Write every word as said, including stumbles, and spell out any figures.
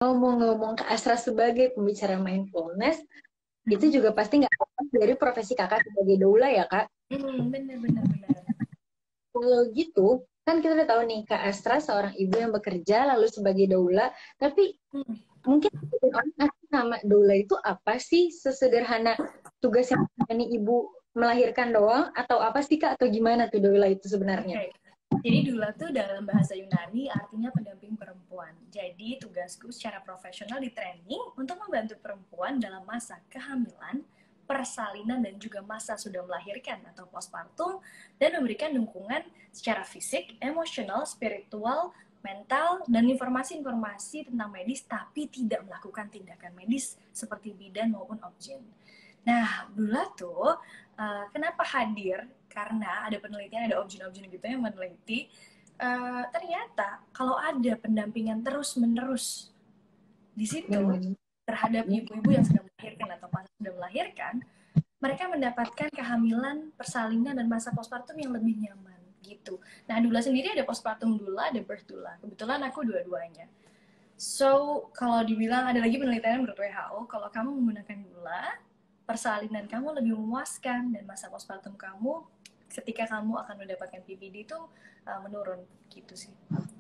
ngomong-ngomong ke Astra sebagai pembicara mindfulness, itu juga pasti nggak lepas dari profesi kakak sebagai doula ya kak. Hmm, bener bener bener. Kalau gitu, kan kita udah tahu nih Kak Astra seorang ibu yang bekerja lalu sebagai doula, tapi Hmm. mungkin orang asing sama doula itu apa sih? Sesederhana tugas yang ini ibu melahirkan doang atau apa sih Kak? Atau gimana tuh doula itu Oke, sebenarnya? okay. Jadi doula tuh dalam bahasa Yunani artinya pendamping perempuan. Jadi tugasku secara profesional di training untuk membantu perempuan dalam masa kehamilan, persalinan dan juga masa sudah melahirkan atau postpartum dan memberikan dukungan secara fisik, emosional, spiritual, mental dan informasi-informasi tentang medis tapi tidak melakukan tindakan medis seperti bidan maupun obgyn. Nah, doula tuh uh, kenapa hadir? Karena ada penelitian, ada objin-objin gitu yang meneliti uh, ternyata kalau ada pendampingan terus-menerus di situ Hmm. terhadap ibu-ibu yang sedang melahirkan atau pas sudah melahirkan, mereka mendapatkan kehamilan, persalinan dan masa postpartum yang lebih nyaman gitu. Nah, doula sendiri ada postpartum doula, ada birth doula. Kebetulan aku dua-duanya. So, kalau dibilang ada lagi penelitian menurut W H O, kalau kamu menggunakan gula, persalinan kamu lebih memuaskan dan masa postpartum kamu ketika kamu akan mendapatkan P P D itu uh, menurun gitu sih.